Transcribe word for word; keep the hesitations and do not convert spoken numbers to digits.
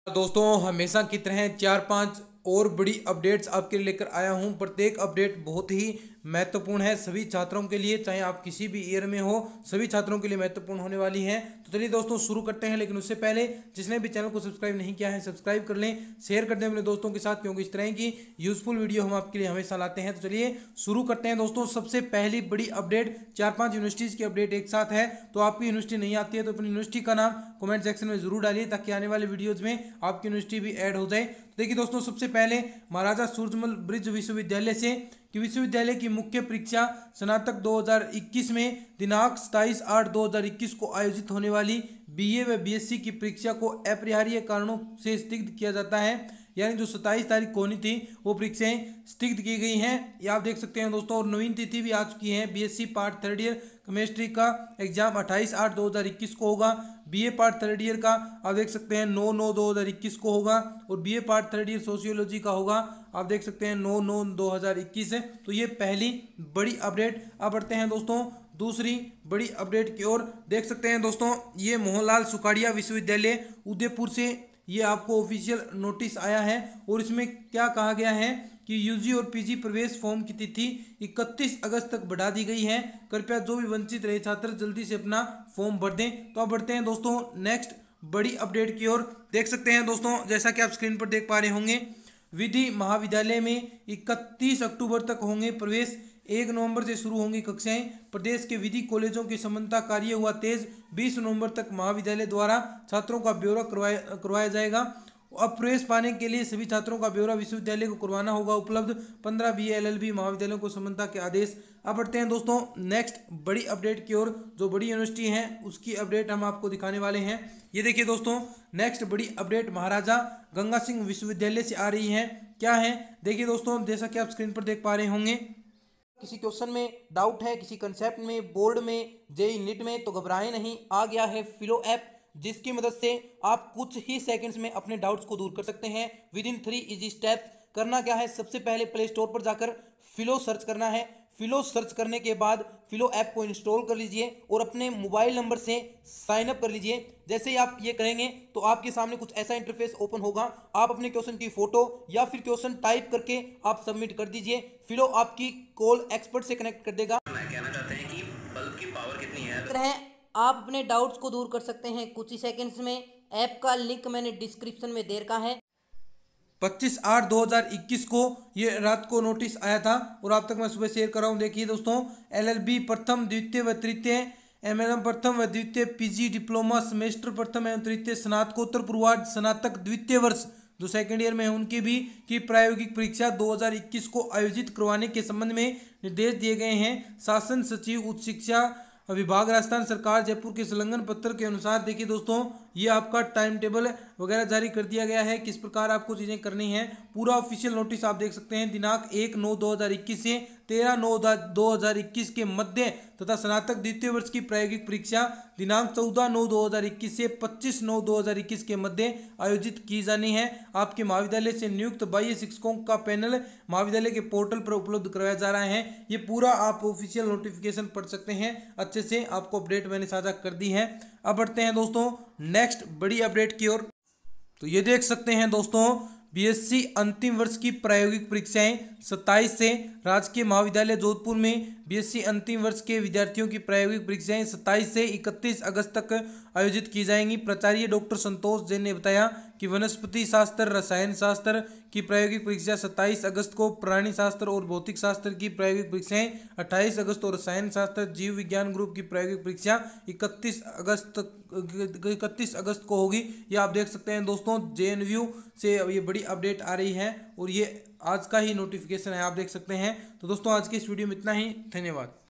दोस्तों हमेशा की तरह चार पांच और बड़ी अपडेट्स आपके लिए लेकर आया हूं। प्रत्येक अपडेट बहुत ही महत्वपूर्ण है सभी छात्रों के लिए, चाहे आप किसी भी ईयर में हो, सभी छात्रों के लिए महत्वपूर्ण होने वाली हैं। तो चलिए दोस्तों शुरू करते हैं, लेकिन उससे पहले जिसने भी चैनल को सब्सक्राइब नहीं किया है सब्सक्राइब कर लें, शेयर कर दें अपने दोस्तों के साथ, क्योंकि इस तरह की यूजफुल वीडियो हम आपके लिए हमेशा लाते हैं। तो चलिए शुरू करते हैं दोस्तों। सबसे पहली बड़ी अपडेट चार पांच यूनिवर्सिटीज़ की अपडेट एक साथ है। तो आपकी यूनिवर्सिटी नहीं आती है तो अपनी यूनिवर्सिटी का नाम कमेंट सेक्शन में जरूर डालिए, ताकि आने वाले वीडियोज़ में आपकी यूनिवर्सिटी भी ऐड हो जाए। तो देखिए दोस्तों, सबसे पहले महाराजा सूरजमल ब्रिज विश्वविद्यालय से कि विश्वविद्यालय की मुख्य परीक्षा स्नातक दो हज़ार इक्कीस में दिनांक सत्ताईस आठ दो हज़ार इक्कीस को आयोजित होने वाली बीए व बीएससी की परीक्षा को अपरिहार्य कारणों से स्थगित किया जाता है। यानी जो सत्ताईस तारीख को होनी थी वो परीक्षाएं स्थगित की गई हैं, ये आप देख सकते हैं दोस्तों। और नवीन तिथि भी आ चुकी है। BSc part third year chemistry का एग्जाम अट्ठाईस आठ दो हज़ार इक्कीस को होगा। बीए पार्ट थर्ड ईयर का आप देख सकते हैं नौ नौ दो हज़ार इक्कीस को होगा। और BA part third year sociology का होगा आप देख सकते हैं नौ नौ दो हज़ार इक्कीस है। तो ये पहली बड़ी अपडेट। अब बढ़ते हैं दोस्तों दूसरी बड़ी अपडेट की ओर। देख सकते हैं दोस्तों, ये मोहनलाल सुखाड़िया विश्वविद्यालय उदयपुर से ये आपको ऑफिशियल नोटिस आया है। और इसमें क्या कहा गया है कि यूजी और पीजी प्रवेश फॉर्म की तिथि इकतीस अगस्त तक बढ़ा दी गई है। कृपया जो भी वंचित रहे छात्र जल्दी से अपना फॉर्म भर दें। तो अब बढ़ते हैं दोस्तों नेक्स्ट बड़ी अपडेट की ओर। देख सकते हैं दोस्तों, जैसा कि आप स्क्रीन पर देख पा रहे होंगे, विधि महाविद्यालय में इकतीस अक्टूबर तक होंगे प्रवेश। एक नवंबर से शुरू होंगी कक्षाएं। प्रदेश के विधि कॉलेजों की समन्वयता कार्य हुआ तेज। बीस नवंबर तक महाविद्यालय द्वारा छात्रों का ब्यौरा करवाया करवाया जाएगा। अब प्रवेश पाने के लिए सभी छात्रों का ब्यौरा विश्वविद्यालय को करवाना होगा उपलब्ध। पंद्रह बी एल एल बी महाविद्यालयों को समन्वयता के आदेश। अब बढ़ते हैं दोस्तों नेक्स्ट बड़ी अपडेट की ओर। जो बड़ी यूनिवर्सिटी है उसकी अपडेट हम आपको दिखाने वाले हैं। ये देखिए दोस्तों, नेक्स्ट बड़ी अपडेट महाराजा गंगा सिंह विश्वविद्यालय से आ रही है। क्या है देखिए दोस्तों, जैसा कि आप स्क्रीन पर देख पा रहे होंगे, किसी क्वेश्चन में डाउट है, किसी कंसेप्ट में, बोर्ड में, जेई नीट में, तो घबराएं नहीं। आ गया है फिलो ऐप, जिसकी मदद से आप कुछ ही सेकंड्स में अपने डाउट्स को दूर कर सकते हैं within three easy steps. करना क्या है, सबसे पहले प्ले स्टोर पर जाकर फिलो सर्च करना है। फिलो सर्च करने के बाद फिलो ऐप को इंस्टॉल कर लीजिए और अपने मोबाइल नंबर से साइन अप कर लीजिए। जैसे ही आप ये करेंगे तो आपके सामने कुछ ऐसा इंटरफेस ओपन होगा। आप अपने क्वेश्चन की फोटो या फिर क्वेश्चन टाइप करके आप सबमिट कर दीजिए। फिलो आपकी कॉल एक्सपर्ट से कनेक्ट कर देगा। मैं कहना चाहते हैं कि बल्ब की पावर कितनी है। तरह आप अपने डाउट्स को दूर कर सकते हैं कुछ ही सेकंड्स में। ऐप का लिंक मैंने डिस्क्रिप्शन में दे रखा है। पच्चीस आठ दो हज़ार इक्कीस को ये रात को नोटिस आया था और आप तक मैं सुबह शेयर कर रहा हूँ। देखिए दोस्तों, एलएलबी प्रथम द्वितीय व तृतीय, एमएलएम प्रथम व द्वितीय, पीजी डिप्लोमा सेमेस्टर प्रथम एवं तृतीय, स्नातकोत्तर पूर्वार्ध स्नातक द्वितीय वर्ष जो सेकेंड ईयर में है उनकी भी की प्रायोगिक परीक्षा दो हज़ार इक्कीस को आयोजित करवाने के संबंध में निर्देश दिए गए हैं। शासन सचिव उच्च शिक्षा विभाग राजस्थान सरकार जयपुर के संलग्न पत्र के अनुसार देखिए दोस्तों, ये आपका टाइम टेबल वगैरह जारी कर दिया गया है, किस प्रकार आपको चीज़ें करनी है। पूरा ऑफिशियल नोटिस आप देख सकते हैं। दिनांक एक नौ दो हज़ार इक्कीस से तेरह नौ दो हज़ार इक्कीस के मध्य तथा स्नातक द्वितीय वर्ष की प्रायोगिक परीक्षा दिनांक चौदह नौ दो हज़ार इक्कीस से पच्चीस नौ दो हज़ार इक्कीस के मध्य आयोजित की जानी है। आपके महाविद्यालय से नियुक्त बाह्य शिक्षकों का पैनल महाविद्यालय के पोर्टल पर उपलब्ध करवाया जा रहा है। ये पूरा आप ऑफिशियल नोटिफिकेशन पढ़ सकते हैं अच्छे से, आपको अपडेट मैंने साझा कर दी है। अब बढ़ते हैं दोस्तों नेक्स्ट बड़ी अपडेट की ओर। तो ये देख सकते हैं दोस्तों, बीएससी अंतिम वर्ष की प्रायोगिक परीक्षाएं सत्ताईस से राजकीय महाविद्यालय जोधपुर में बीएससी अंतिम वर्ष के विद्यार्थियों की प्रायोगिक परीक्षाएं सत्ताईस से इकतीस अगस्त तक आयोजित की जाएंगी। प्राचार्य डॉक्टर संतोष जैन ने बताया कि वनस्पति शास्त्र, रसायन शास्त्र की प्रायोगिक परीक्षा सत्ताईस अगस्त को, प्राणी शास्त्र और भौतिक शास्त्र की प्रायोगिक परीक्षाएं अट्ठाईस अगस्त और रसायन शास्त्र जीव विज्ञान ग्रुप की प्रायोगिक परीक्षा इकतीस अगस्त इकतीस अगस्त को होगी। ये आप देख सकते हैं दोस्तों, जेएनयू से ये बड़ी अपडेट आ रही है और ये आज का ही नोटिफिकेशन है, आप देख सकते हैं। तो दोस्तों आज की इस वीडियो में इतना ही, धन्यवाद।